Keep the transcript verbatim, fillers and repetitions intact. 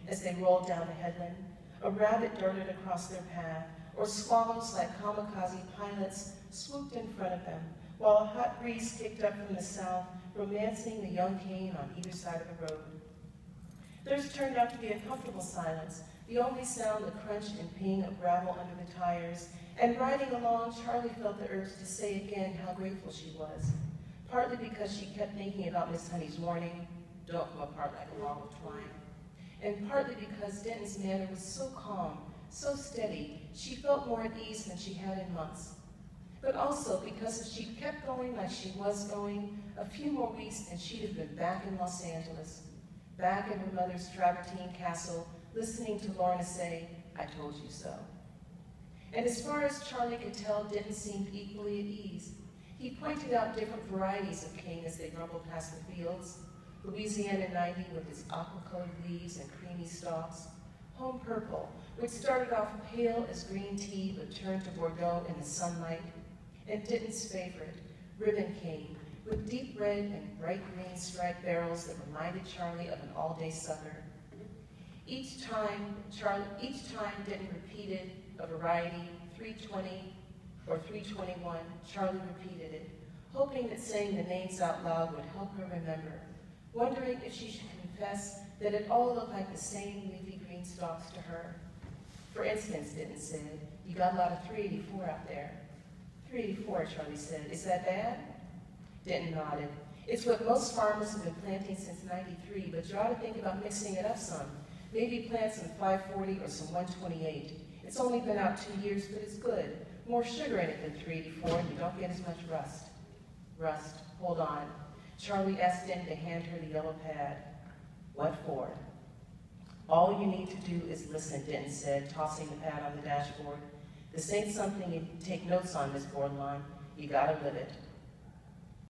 as they rolled down the headland. A rabbit darted across their path, or swallows like kamikaze pilots swooped in front of them, while a hot breeze kicked up from the south, romancing the young cane on either side of the road. Theirs turned out to be a comfortable silence, the only sound the crunch and ping of gravel under the tires, and riding along, Charlie felt the urge to say again how grateful she was, partly because she kept thinking about Miss Honey's warning, don't come apart like a log of twine, and partly because Denton's manner was so calm, so steady, she felt more at ease than she had in months. But also because if she kept going like she was going, a few more weeks and she'd have been back in Los Angeles, back in her mother's travertine castle, listening to Lorna say, I told you so. And as far as Charlie could tell, Denton seemed equally at ease. He pointed out different varieties of cane as they rumbled past the fields. Louisiana ninety with its aqua-colored leaves and creamy stalks. Home purple, which started off pale as green tea but turned to Bordeaux in the sunlight. And Denton's favorite, ribbon cane, with deep red and bright green striped barrels that reminded Charlie of an all-day sucker. Each time, Charlie, each time Denton repeated a variety, three twenty or three twenty-one, Charlie repeated it, hoping that saying the names out loud would help her remember, wondering if she should confess that it all looked like the same leafy green stalks to her. For instance, Denton said, you got a lot of three eighty-four out there. three eighty-four, Charlie said, is that bad? Denton nodded. It's what most farmers have been planting since ninety-three, but you ought to think about mixing it up some. Maybe plant some five forty or some one twenty-eight. It's only been out two years, but it's good. More sugar in it than three eighty-four, and you don't get as much rust. Rust, hold on. Charlie asked Denton to hand her the yellow pad. What for? All you need to do is listen, Denton said, tossing the pad on the dashboard. This ain't something you take notes on, Miss Bordelon. You gotta live it.